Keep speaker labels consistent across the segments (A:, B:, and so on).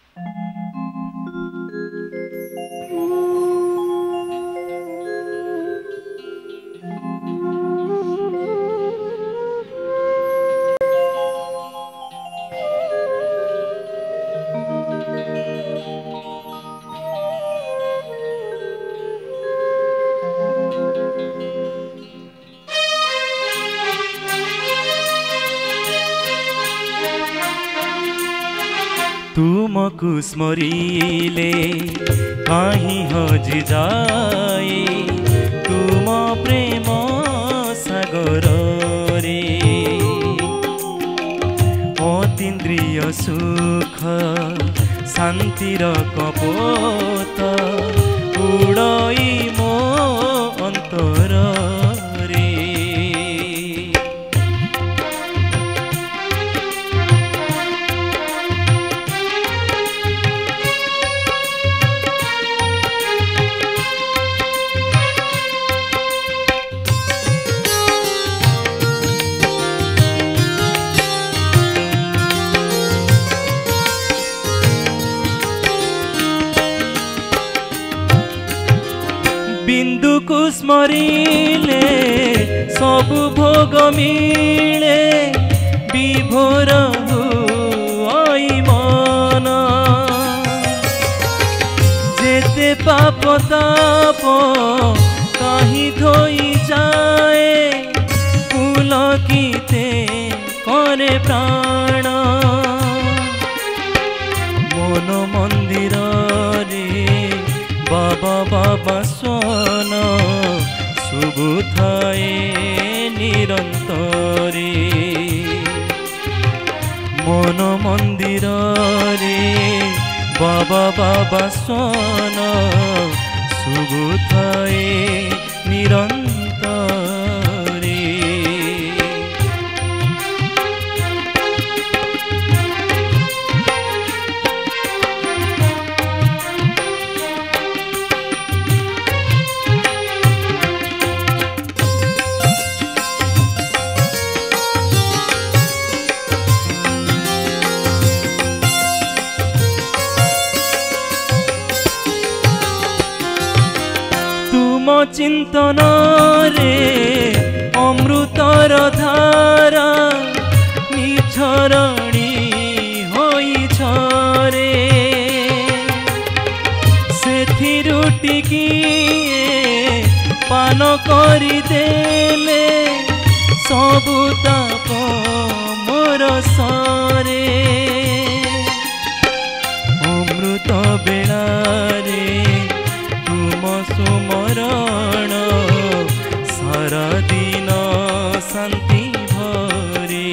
A: तुमको स्मरिले कहीं हजि जाए तुम प्रेम सागर रे अतीन्द्रिय सुख शांतिर कपोत उड़ई मो अंतर रे। बिंदु को स्मरिले सब भोग मिले विभोर हुई मन जेते पाप ताप कहीं धोई जाए पुलकिते करे प्राण मन मंदिर रे बाबा बाबा स्वन शुभुथाए निरंतरे मन मंदिर रे बाबा बाबा स्वन शुभुथाए निरंतरे। चिंतन रे अमृतर धारा निझरणी होई छरे सेथिरु टिकिए पान करी देले सबु ताप मोर सरे अमृत बेला रे तुम सुमरण सारा दिन शांति भरे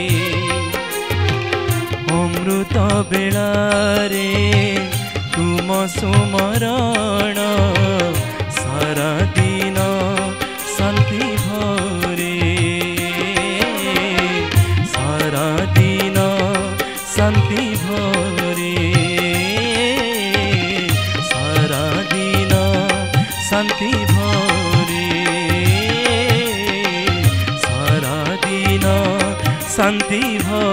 A: अमृत बेला रे तुम सुमरण सारा दिन शांति भरे सारा दिन शांति भरे सारा दिन शांति भरे सारा दिन शांति भरे।